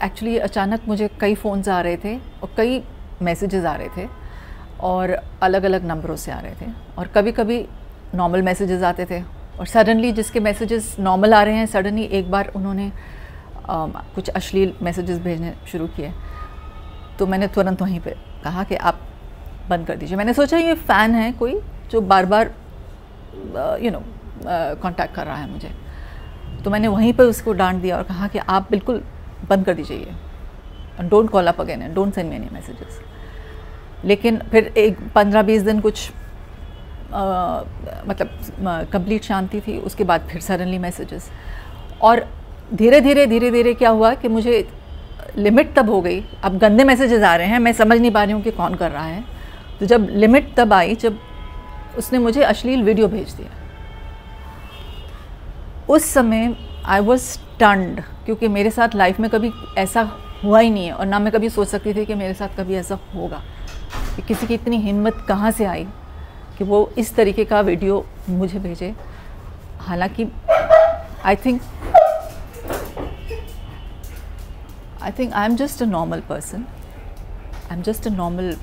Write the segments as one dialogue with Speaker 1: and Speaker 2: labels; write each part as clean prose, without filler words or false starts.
Speaker 1: Actually अचानक मुझे कई फ़ोन्स आ रहे थे और कई मैसेजेस आ रहे थे और अलग अलग नंबरों से आ रहे थे, और कभी कभी नॉर्मल मैसेजेस आते थे और सडनली जिसके मैसेजेस नॉर्मल आ रहे हैं सडनली एक बार उन्होंने कुछ अश्लील मैसेजेस भेजने शुरू किए। तो मैंने तुरंत वहीं पे कहा कि आप बंद कर दीजिए। मैंने सोचा ये फ़ैन है कोई जो बार बार कांटेक्ट कर रहा है मुझे, तो मैंने वहीं पर उसको डांट दिया और कहा कि आप बिल्कुल बंद कर दीजिए ये, don't call up again and don't send me any messages. लेकिन फिर एक 15-20 दिन कुछ मतलब कंप्लीट शांति थी। उसके बाद फिर सडनली मैसेजेस, और धीरे धीरे क्या हुआ कि मुझे लिमिट तब हो गई। अब गंदे मैसेजेस आ रहे हैं, मैं समझ नहीं पा रही हूँ कि कौन कर रहा है। तो जब लिमिट तब आई जब उसने मुझे अश्लील वीडियो भेज दिया, उस समय आई वॉज स्टन्ड, क्योंकि मेरे साथ लाइफ में कभी ऐसा हुआ ही नहीं है और ना मैं कभी सोच सकती थी कि मेरे साथ कभी ऐसा होगा। कि किसी की इतनी हिम्मत कहाँ से आई कि वो इस तरीके का वीडियो मुझे भेजे। हालांकि I think I am just a normal person, I am just a normal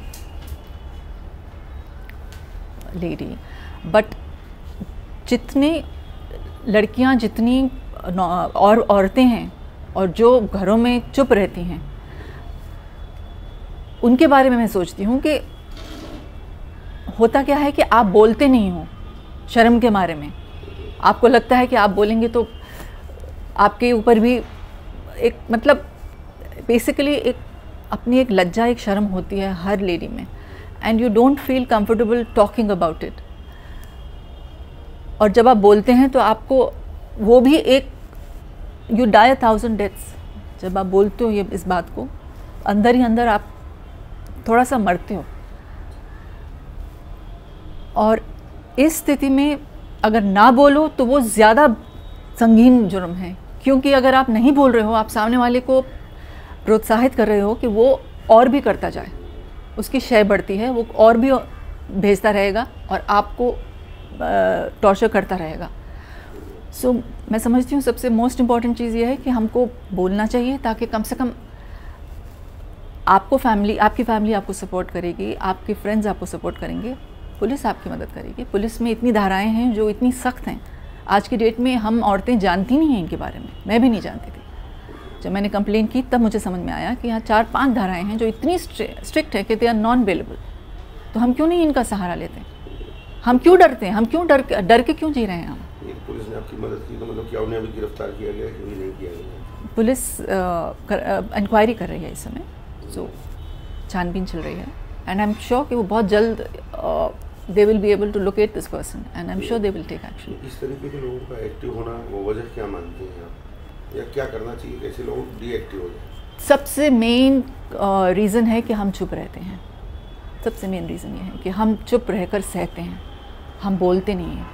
Speaker 1: lady, but जितनी लड़कियां, जितनी और औरतें हैं और जो घरों में चुप रहती हैं, उनके बारे में मैं सोचती हूँ कि होता क्या है कि आप बोलते नहीं हो शर्म के मारे में। आपको लगता है कि आप बोलेंगे तो आपके ऊपर भी एक मतलब बेसिकली एक अपनी एक लज्जा, एक शर्म होती है हर लेडी में, and you don't feel comfortable talking about it. और जब आप बोलते हैं तो आपको वो भी एक यू डाई 1000 डेथ्स। जब आप बोलते हो ये इस बात को, अंदर ही अंदर आप थोड़ा सा मरते हो। और इस स्थिति में अगर ना बोलो तो वो ज़्यादा संगीन जुर्म है, क्योंकि अगर आप नहीं बोल रहे हो, आप सामने वाले को प्रोत्साहित कर रहे हो कि वो और भी करता जाए, उसकी शय बढ़ती है, वो और भी भेजता रहेगा और आपको टॉर्चर करता रहेगा। सो मैं समझती हूँ सबसे मोस्ट इम्पॉर्टेंट चीज़ ये है कि हमको बोलना चाहिए, ताकि कम से कम आपकी फैमिली आपको सपोर्ट करेगी, आपके फ्रेंड्स आपको सपोर्ट करेंगे, पुलिस आपकी मदद करेगी। पुलिस में इतनी धाराएं हैं जो इतनी सख्त हैं, आज की डेट में हम औरतें जानती नहीं हैं इनके बारे में। मैं भी नहीं जानती थी। जब मैंने कंप्लेन की तब मुझे समझ में आया कि यहाँ 4-5 धाराएं हैं जो इतनी स्ट्रिक्ट है कि दे आर नॉन बेलेबल। तो हम क्यों नहीं इनका सहारा लेते? हम क्यों डरते हैं? हम क्यों डर के क्यों जी रहे हैं हम?
Speaker 2: पुलिस ने आपकी मदद की तो मतलब क्या उन्हें अभी गिरफ्तार किया गया कि नहीं किया गया?
Speaker 1: पुलिस इंक्वायरी कर रही है इस समय, सो छानबीन चल रही है, एंड आई एम श्योर कि वो बहुत जल्द they will be able to locate this person and I'm sure they will take action.
Speaker 2: इस तरीके के लोगों का एक्टिव होना वो वजह क्या मानते हैं आप, या क्या करना चाहिए, कैसे लोग डीएक्टिव हो जाए?
Speaker 1: सबसे मेन रीज़न है कि हम चुप रहते हैं। सबसे मेन रीज़न ये है कि हम चुप रहकर सहते हैं, हम बोलते नहीं हैं।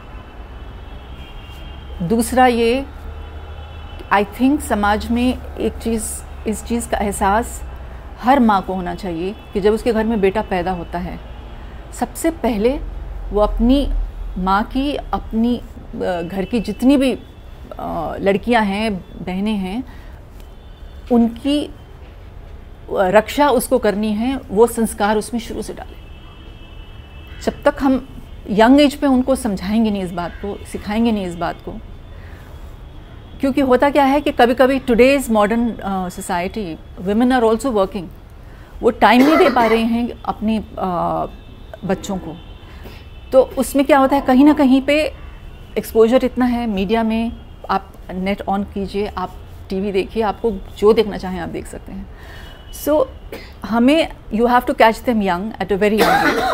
Speaker 1: दूसरा ये, आई थिंक समाज में एक चीज़, इस चीज़ का एहसास हर माँ को होना चाहिए कि जब उसके घर में बेटा पैदा होता है, सबसे पहले वो अपनी माँ की, अपनी घर की जितनी भी लड़कियां हैं, बहनें हैं, उनकी रक्षा उसको करनी है। वो संस्कार उसमें शुरू से डालें। जब तक हम यंग एज पे उनको समझाएंगे नहीं इस बात को, सिखाएंगे नहीं इस बात को, क्योंकि होता क्या है कि कभी कभी today's modern society, women are also working, वो टाइम नहीं दे पा रहे हैं अपनी बच्चों को। तो उसमें क्या होता है, कहीं ना कहीं पे एक्सपोजर इतना है मीडिया में, आप नेट ऑन कीजिए, आप टीवी देखिए, आपको जो देखना चाहें आप देख सकते हैं। सो हमें, you have to catch them young at a very young age,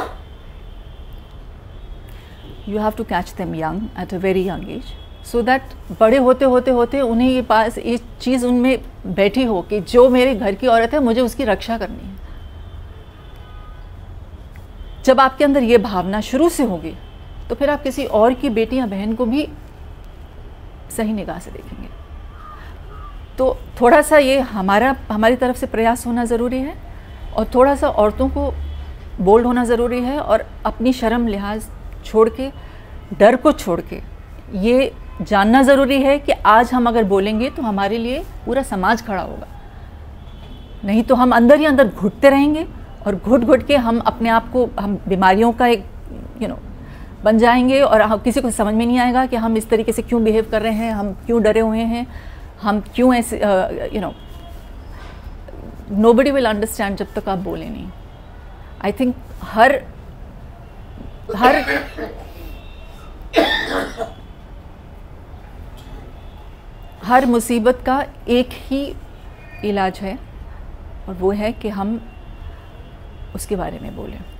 Speaker 1: you have to catch them young at a very young age, so that बड़े होते होते होते उन्हें ये पास ये चीज़ उनमें बैठी हो कि जो मेरे घर की औरत है मुझे उसकी रक्षा करनी है। जब आपके अंदर ये भावना शुरू से होगी तो फिर आप किसी और की बेटी या बहन को भी सही निगाह से देखेंगे। तो थोड़ा सा ये हमारी तरफ से प्रयास होना ज़रूरी है, और थोड़ा सा औरतों को बोल्ड होना ज़रूरी है, और अपनी शर्म लिहाज छोड़ के, डर को छोड़ के ये जानना ज़रूरी है कि आज हम अगर बोलेंगे तो हमारे लिए पूरा समाज खड़ा होगा, नहीं तो हम अंदर ही अंदर घुटते रहेंगे और घुट घुट के हम अपने आप को, हम बीमारियों का एक बन जाएंगे और किसी को समझ में नहीं आएगा कि हम इस तरीके से क्यों बिहेव कर रहे हैं, हम क्यों डरे हुए हैं, हम क्यों ऐसे नोबडी विल अंडरस्टैंड जब तक आप बोले नहीं। आई थिंक हर मुसीबत का एक ही इलाज है और वो है कि हम उसके बारे में बोलें।